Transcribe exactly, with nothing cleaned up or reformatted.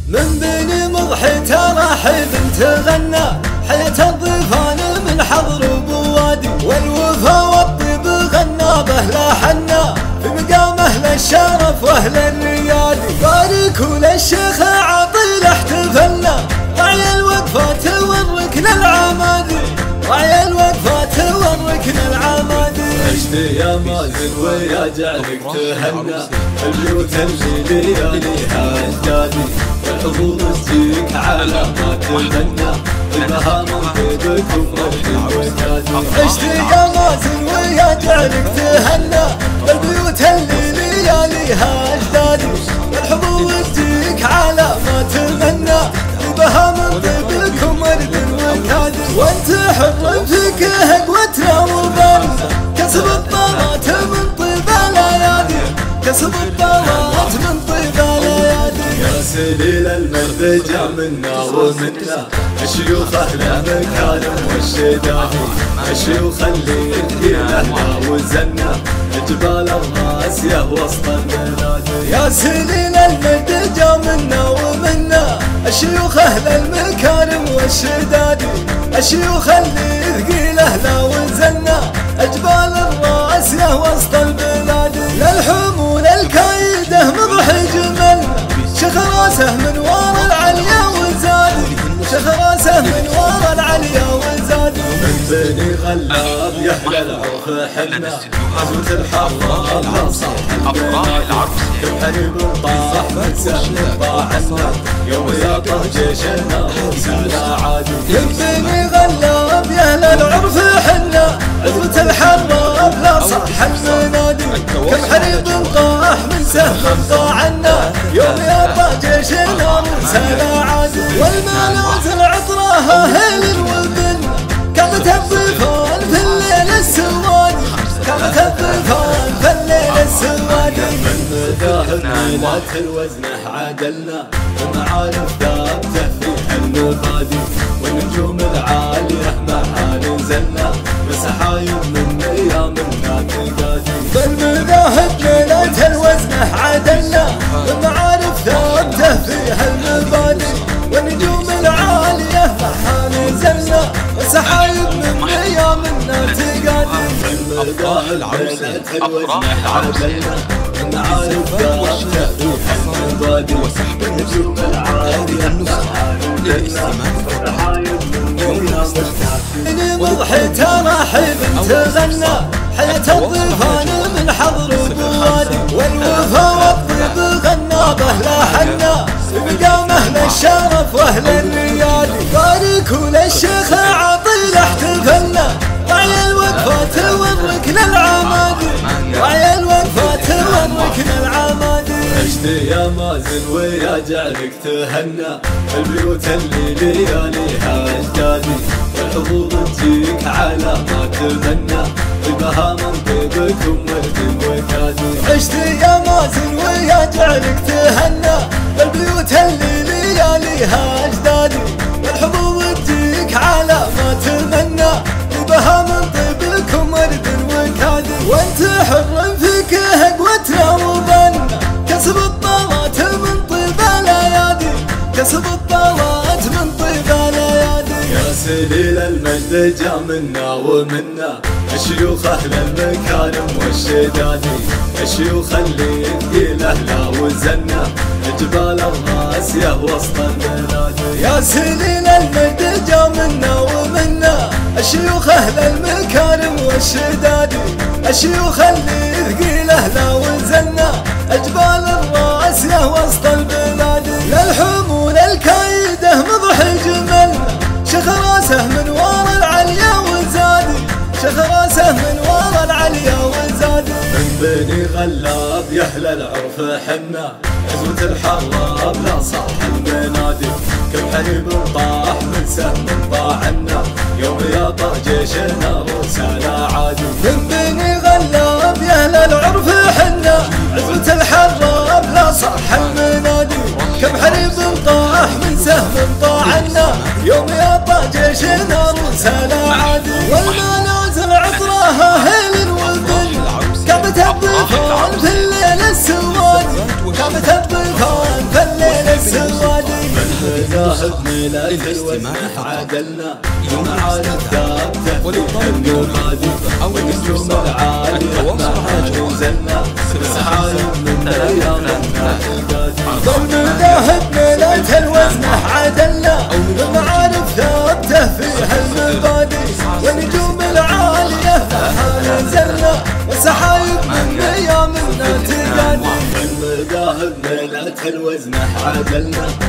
من بني مضحي ترحب تغنى حياة الضيفان من حضر بوادي، والوفا والطيب غنى به لحنا في مقام اهل الشرف واهل الريادي. باركوا للشيخ عاطل احتفلنا رعي الوقفات والركن العمادي، رعي الوقفات والركن العمادي. عشت يا مازن ويا جعلك تهنى البيوت اللي لياليها اجدادي، والحظوظ تجيك على ما تمنى البها منطقكم مرحب وكادي. عشت يا مازن ويا جعلك تهنى البيوت اللي لياليها اجدادي، والحظوظ تجيك على ما تمنى البها منطقكم مرحب وكادي. وانت حر فيك قوتنا وبنا كسب الطلات من طيب الايادي، كسب الطلات من طيب الايادي. يا سليل المجد جا منا ومنا الشيوخ اهل المكارم والشدادي، الشيوخ اللي يحكي لهنا وزنا جبال الراسيه وسط البلاد. يا سليل المجد جا منا ومنا الشيوخ اهل المكارم والشدادي، الشيوخ اللي يثقيل اهله وزنا اجبال الراسيه وسط البلاد. للحمول الكايده مضحي جملنا شيخ راسه من ورا العليا وزادي، شيخ راسه من ورا العليا وزادي. من بني غلاب يحلى العرف حنا غزوة الحرة العصر كم حريب طاح من سهم طاعنا يوم يطه جيشنا وسانا عادي. من بني غلاب يحلى العرف حنا غزوة الحرة بلا صح المنادي، كم حريب طاح من سهم طاعنا يوم يطه جيشنا وسانا عادي. والمنازل عطرها هيل والبن كانت الضيفان في الليل السوادي، كانت الضيفان في الليل السوادي. من مذاهب ميلات الوزنه عادلنا المعارف ثابته فيها المبادي، والنجوم العاليه معها نزلنا بسحايب من ايامنا تقادي. من مذاهب ميلات الوزنه عادلنا المعارف ثابته فيها المبادي، والنجوم العاليه معها نزلنا بسحايب من ايامنا تقادي. أفراح العروس أفراح العروس المعارف ثابته فيها المبادي، والنجوم العاليه معها نزلنا بسحايب من ايامنا. مضحي ترحب تغنى حياة الضيفان من حضر بوادي، والوفا والطيب غنى به لحنا بمقام اهل الشرف واهل الريادي. باركوا للشيخ عاطل احتفلنا رعي الوقفات والركن العمادي، رعي الوقفات والركن العمادي. عشت يا مازن ويا جعلك تهنى البيوت اللي لياليها اجدادي، والحظوظ تجيك على ما تمنى البها منطقكم مرتب وكادي. عشت يا مازن ويا جعلك تهنى البيوت اللي لياليها اجدادي، والحظوظ تجيك على ما تمنى البها منطقكم مرتب وكادي. وانت حر فيك قوتنا وبنا كسب الطلات من طيب الايادي، كسب الطلات من طيب الايادي. يا سليل المجد جا منا ومنا الشيوخ اهل المكارم والشدادي، الشيوخ اللي يثقيل اهله وزنا جبال الراسيه وسط البلاد. يا سليل المجد جا منا ومنا الشيوخ اهل المكارم والشدادي، الشيوخ اللي يثقيل اهله وزنا اجبال الراسيه وسط البلاد. للحمول الكايده مضحي جملنا شيخ راسه من ورا العليا وزادي، شيخ راسه من ورا العليا وزادي. من بني غلاب يحلى العرف حنا غزوة الحرة بلا صح المنادي، كم حريب طاح من سهم طاعنا يوم يطه جيشنا وسانا عادي. من بني غلاب يحلى العرف حنا غزوة الحرة بلا صح المنادي، كم حريب طاح من سهم طاعنا يوم يطه جيشنا وسانا عادي. والمنازل عطرها هيل والبن كانت الضيفان في الليل السوادي، كانت الضيفان في الليل السوادي. المذاهب ميلات الوزن عادلنا يوم عارف ثابته وللطلب أو النجوم العالية ما نزلنا سحايب من رياضنا المذاهب ميلات الوزن عادلنا يوم عارف ثابته فيها المبادئ والنجوم العالية ما نزلنا سحايب من رياضنا تقادي المذاهب ميلات الوزن عادلنا